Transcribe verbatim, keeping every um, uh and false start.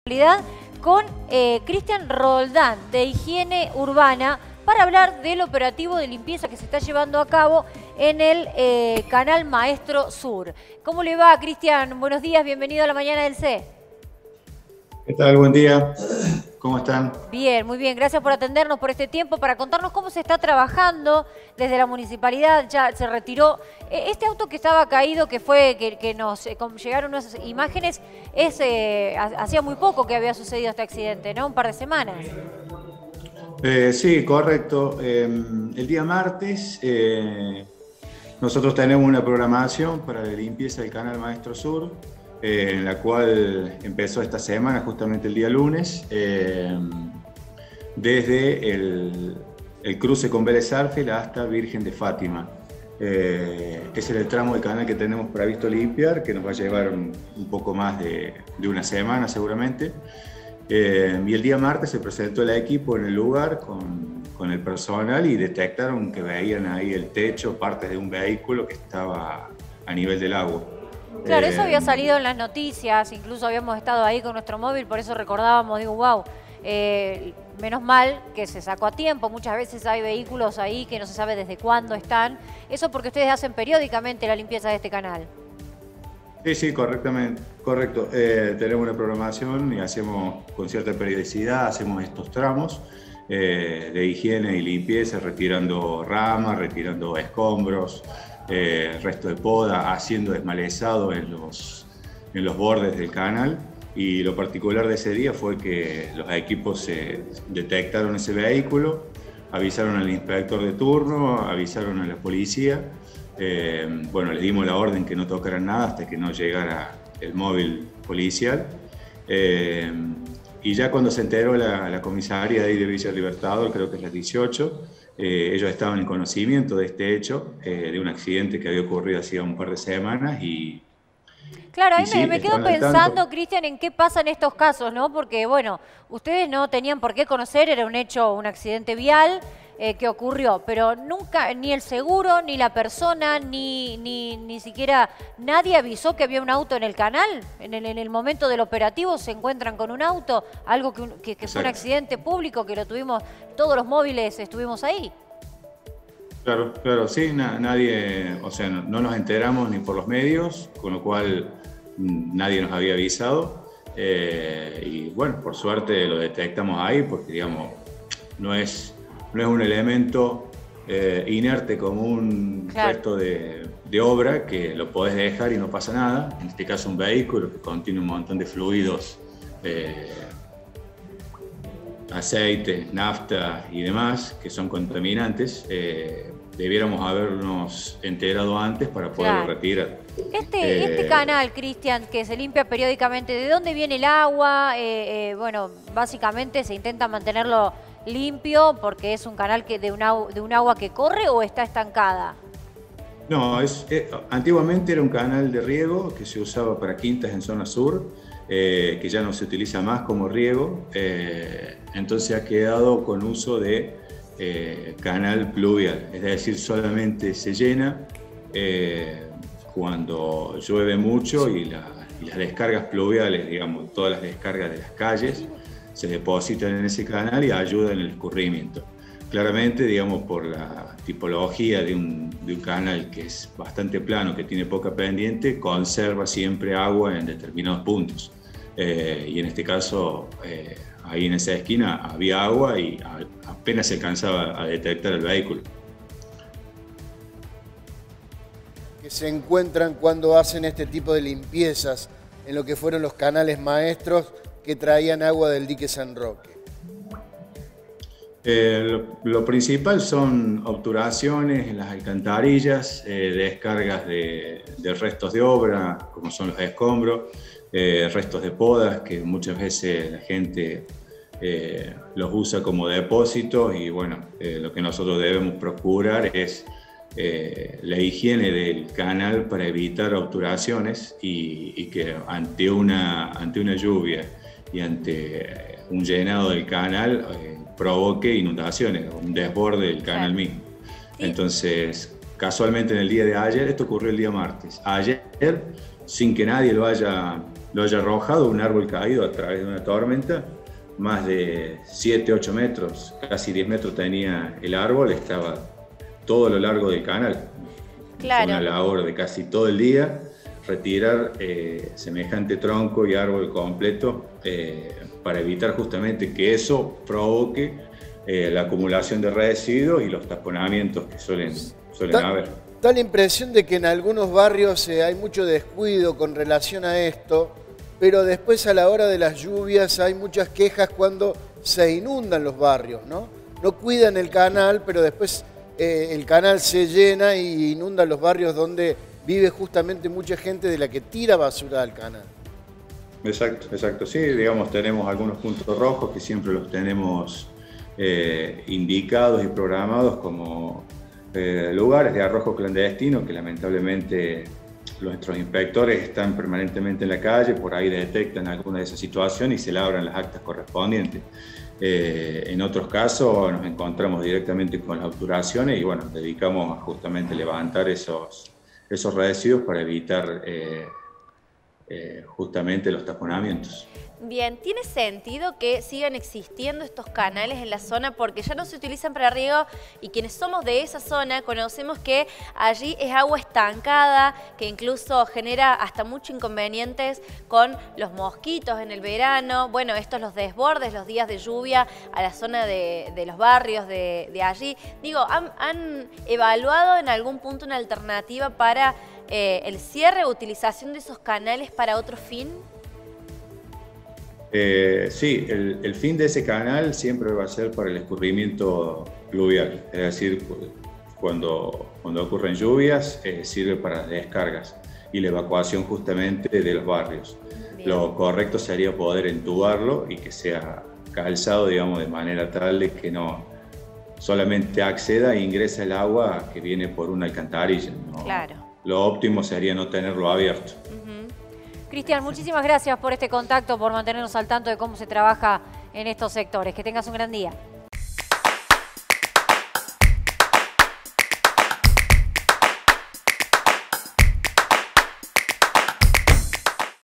Con eh, Cristian Roldán de Higiene Urbana para hablar del operativo de limpieza que se está llevando a cabo en el eh, Canal Maestro Sur. ¿Cómo le va, Cristian? Buenos días, bienvenido a la mañana del C. ¿Qué tal? Buen día. ¿Cómo están? Bien, muy bien. Gracias por atendernos por este tiempo, para contarnos cómo se está trabajando desde la municipalidad. Ya se retiró este auto que estaba caído, que fue que, que nos eh, llegaron unas imágenes. Es eh, hacía muy poco que había sucedido este accidente, ¿no? Un par de semanas. Eh, sí, correcto. Eh, el día martes eh, nosotros tenemos una programación para la limpieza del Canal Maestro Sur, eh, en la cual empezó esta semana, justamente el día lunes, eh, desde el, el cruce con Vélez Sarsfield hasta Virgen de Fátima. Eh, ese es el tramo de canal que tenemos previsto limpiar, que nos va a llevar un, un poco más de, de una semana seguramente. Eh, y el día martes se presentó el equipo en el lugar con, con el personal y detectaron que veían ahí el techo, partes de un vehículo que estaba a nivel del agua. Claro, eh, eso había salido en las noticias, incluso habíamos estado ahí con nuestro móvil, por eso recordábamos, digo, wow, eh, menos mal que se sacó a tiempo. Muchas veces hay vehículos ahí que no se sabe desde cuándo están. Eso porque ustedes hacen periódicamente la limpieza de este canal. Sí, sí, correctamente, correcto. Eh, tenemos una programación y hacemos con cierta periodicidad, hacemos estos tramos eh, de higiene y limpieza, retirando ramas, retirando escombros, eh, resto de poda, haciendo desmalezado en los, en los bordes del canal. Y lo particular de ese día fue que los equipos se detectaron ese vehículo, avisaron al inspector de turno, avisaron a la policía. Eh, bueno, les dimos la orden que no tocaran nada hasta que no llegara el móvil policial. Eh, y ya cuando se enteró la, la comisaría de ahí de Villa Libertador, creo que es la dieciocho, eh, ellos estaban en conocimiento de este hecho, eh, de un accidente que había ocurrido hacía un par de semanas y... Claro, ahí y me, sí, me quedo pensando, Cristian, en qué pasa en estos casos, ¿no? Porque, bueno, ustedes no tenían por qué conocer, era un hecho, un accidente vial eh, que ocurrió, pero nunca, ni el seguro, ni la persona, ni, ni, ni siquiera nadie avisó que había un auto en el canal. En el, en el momento del operativo se encuentran con un auto, algo que, que, que fue un accidente público, que lo tuvimos, todos los móviles estuvimos ahí. Claro, claro, sí, na, nadie, o sea, no, no nos enteramos ni por los medios, con lo cual nadie nos había avisado. Eh, y bueno, por suerte lo detectamos ahí porque, digamos, no es, no es un elemento eh, inerte como un claro. resto de, de obra que lo podés dejar y no pasa nada. En este caso, un vehículo que contiene un montón de fluidos, eh, aceite, nafta y demás, que son contaminantes. Eh, debiéramos habernos enterado antes para poderlo claro. retirar. Este, eh, este canal, Cristian, que se limpia periódicamente, ¿de dónde viene el agua? Eh, eh, bueno, básicamente se intenta mantenerlo limpio porque es un canal que de, una, de un agua que corre o está estancada. No, es, eh, antiguamente era un canal de riego que se usaba para quintas en zona sur, eh, que ya no se utiliza más como riego, eh, entonces ha quedado con uso de Eh, canal pluvial, es decir, solamente se llena eh, cuando llueve mucho y, la, y las descargas pluviales, digamos, todas las descargas de las calles se depositan en ese canal y ayudan en el escurrimiento. Claramente, digamos, por la tipología de un, de un canal que es bastante plano, que tiene poca pendiente, conserva siempre agua en determinados puntos. Eh, y en este caso, eh, ahí en esa esquina había agua y apenas se alcanzaba a detectar el vehículo. Que se encuentran cuando hacen este tipo de limpiezas en lo que fueron los canales maestros que traían agua del dique San Roque. Eh, lo, lo principal son obturaciones en las alcantarillas, eh, descargas de, de restos de obra, como son los escombros, eh, restos de podas, que muchas veces la gente eh, los usa como depósitos y bueno, eh, lo que nosotros debemos procurar es eh, la higiene del canal para evitar obturaciones y, y que ante una, ante una lluvia y ante un llenado del canal eh, provoque inundaciones, un desborde del canal mismo. Entonces, casualmente en el día de ayer, esto ocurrió el día martes, ayer, sin que nadie lo haya, lo haya arrojado un árbol caído a través de una tormenta. Más de siete, ocho metros, casi diez metros tenía el árbol, estaba todo a lo largo del canal. Claro. Fue una labor de casi todo el día, retirar eh, semejante tronco y árbol completo eh, para evitar justamente que eso provoque eh, la acumulación de residuos y los taponamientos que suelen, suelen da, haber. Da la impresión de que en algunos barrios eh, hay mucho descuido con relación a esto, pero después a la hora de las lluvias hay muchas quejas cuando se inundan los barrios, ¿no? No cuidan el canal, pero después eh, el canal se llena y inunda los barrios donde vive justamente mucha gente de la que tira basura al canal. Exacto, exacto. Sí, digamos, tenemos algunos puntos rojos que siempre los tenemos eh, indicados y programados como eh, lugares de arrojo clandestino que lamentablemente nuestros inspectores están permanentemente en la calle, por ahí detectan alguna de esas situaciones y se labran las actas correspondientes. Eh, en otros casos nos encontramos directamente con las obturaciones y bueno, nos dedicamos a justamente levantar esos, esos residuos para evitar eh, eh, justamente los taponamientos. Bien, ¿tiene sentido que sigan existiendo estos canales en la zona? Porque ya no se utilizan para riego y quienes somos de esa zona conocemos que allí es agua estancada, que incluso genera hasta muchos inconvenientes con los mosquitos en el verano. Bueno, estos los desbordes, los días de lluvia a la zona de, de los barrios de, de allí. Digo, ¿han, han evaluado en algún punto una alternativa para eh, el cierre o utilización de esos canales para otro fin? Eh, sí, el, el fin de ese canal siempre va a ser para el escurrimiento pluvial, es decir, cuando, cuando ocurren lluvias eh, sirve para las descargas y la evacuación justamente de los barrios. Bien. Lo correcto sería poder entubarlo y que sea calzado, digamos, de manera tal de que no solamente acceda e ingresa el agua que viene por una alcantarilla, ¿no? Claro. Lo óptimo sería no tenerlo abierto. Cristian, muchísimas gracias por este contacto, por mantenernos al tanto de cómo se trabaja en estos sectores. Que tengas un gran día.